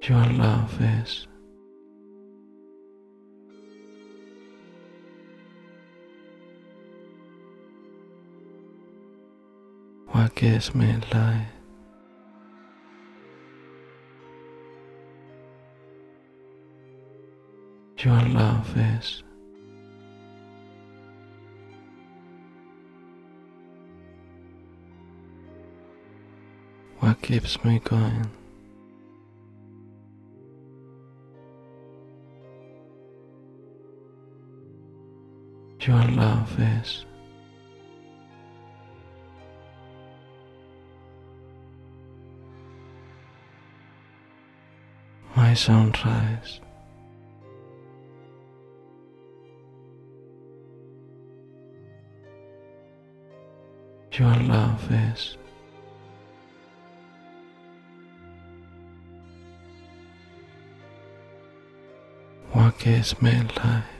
Your love is. What gives me life? Your love is. What keeps me going? Your love is. My sunrise. Your love is. What gives me life?